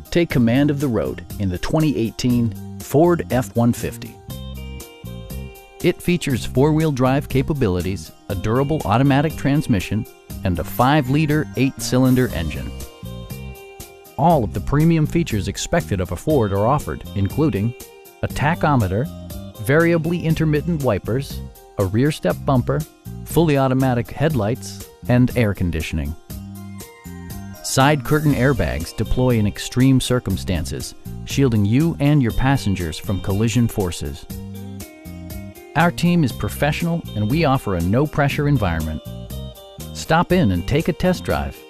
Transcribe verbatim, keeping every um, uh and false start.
Take command of the road in the twenty eighteen Ford F one fifty. It features four-wheel drive capabilities, a durable automatic transmission, and a five liter, eight cylinder engine. All of the premium features expected of a Ford are offered, including a tachometer, variably intermittent wipers, a rear step bumper, fully automatic headlights, and air conditioning. Side curtain airbags deploy in extreme circumstances, shielding you and your passengers from collision forces. Our team is professional and we offer a no-pressure environment. Stop in and take a test drive.